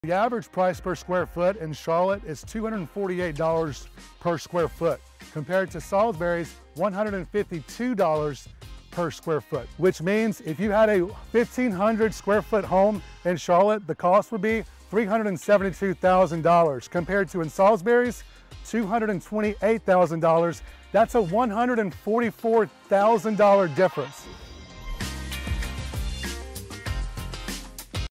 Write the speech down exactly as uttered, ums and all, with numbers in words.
The average price per square foot in Charlotte is two hundred forty-eight dollars per square foot, compared to Salisbury's one hundred fifty-two dollars per square foot, which means if you had a fifteen hundred square foot home in Charlotte, the cost would be three hundred seventy-two thousand dollars, compared to in Salisbury's two hundred twenty-eight thousand dollars. That's a one hundred forty-four thousand dollar difference.